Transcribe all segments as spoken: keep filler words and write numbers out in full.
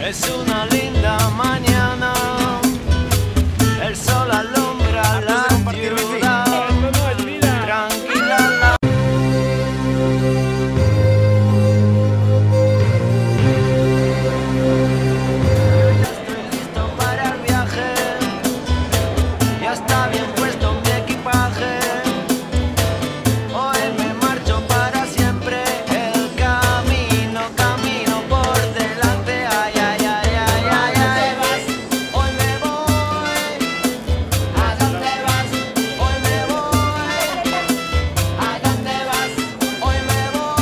Es una linda mañana, el sol alumbra la ciudad, tranquila la... Yo ya estoy listo para el viaje, ya está bien puesto mi equipaje. Hoy me marcho para siempre, el camino, camino por delante. Ay, ay, ay, ay, ay, ay. Hoy me voy, ¿a dónde vas? Hoy me voy, ¿a dónde vas? Hoy me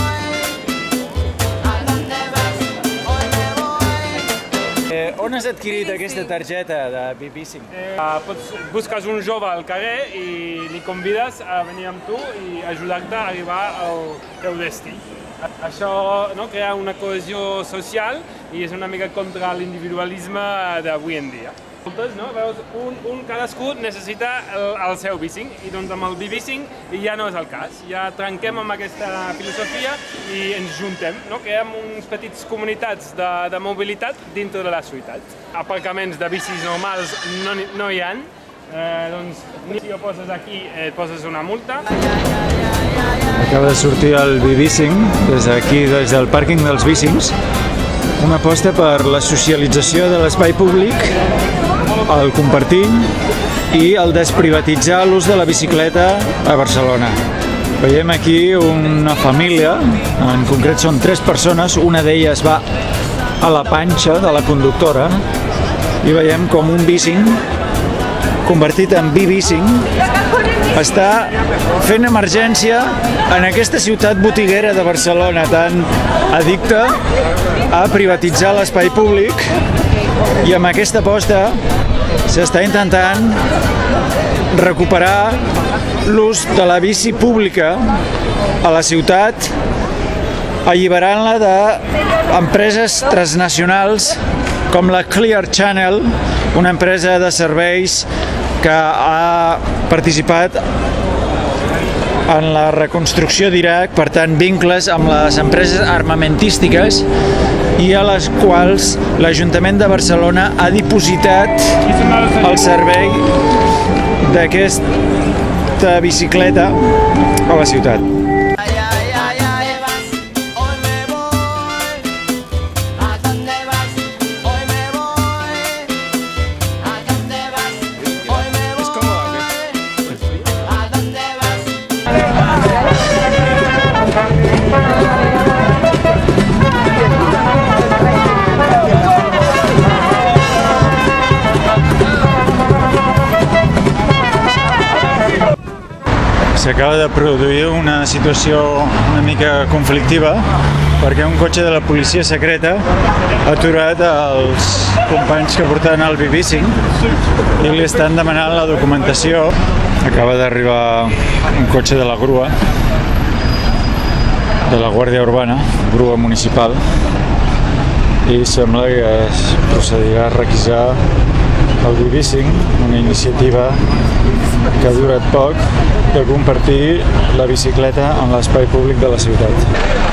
voy, ¿a dónde vas? Hoy me voy. Eh, on has adquirit aquesta targeta de Bibicing? Eh, pots, busques un jove al carrer i li convides a venir amb tu i ajudar-te a arribar al teu destí. Això, no, crea una cohesió social i és una mica contra l'individualisme d'avui en dia. No? Veus, un, un cadascú necessita el, el seu bicing i doncs amb el Bibicing ja no és el cas. Ja trenquem amb aquesta filosofia i ens juntem, no? Creem uns petits comunitats de, de mobilitat dintre de la ciutat. Aparcaments de bicis normals no, no hi ha, eh, doncs si ho poses aquí et poses una multa. Acaba de sortir el Bibicing des d'aquí, des del pàrquing dels bicings. Una aposta per la socialització de l'espai públic, el compartir i el desprivatitzar l'ús de la bicicleta a Barcelona. Veiem aquí una família, en concret són tres persones, una d'elles va a la panxa de la conductora i veiem com un bicing convertit en Bibicing està fent emergència en aquesta ciutat botiguera de Barcelona tan addicta a privatitzar l'espai públic, i amb aquesta aposta s'està intentant recuperar l'ús de la bici pública a la ciutat, alliberant-la d'empreses transnacionals com la Clear Channel, una empresa de serveis que ha participat en la reconstrucció d'Iraq, per tant vincles amb les empreses armamentístiques i a les quals l'Ajuntament de Barcelona ha dipositat el servei d'aquesta bicicleta a la ciutat. S'acaba de produir una situació una mica conflictiva perquè un cotxe de la policia secreta ha aturat els companys que portaven el Bibicing i li estan demanant la documentació. Acaba d'arribar un cotxe de la grua, de la Guàrdia Urbana, grua municipal, i sembla que es procedirà a requisar el Bibicing, una iniciativa que ha durat poc, de compartir la bicicleta en l'espai públic de la ciutat.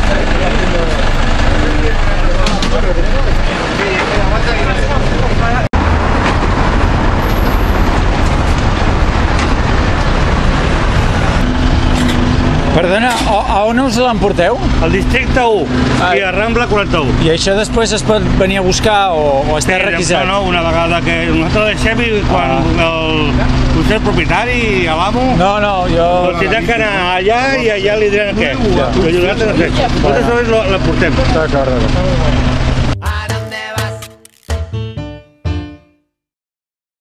Perdona, a on us l'emporteu? Al districte u i a Rambla quaranta-u. I això després es pot venir a buscar o, o està requisat? No, no, una vegada que nosaltres deixem i quan ah. el potser el propietari a l'amo... No, no, jo... Doncs tindrem que anar allà i allà li diran què. Ja. Nosaltres no sé. Nosaltres la portem. D'acord, d'acord.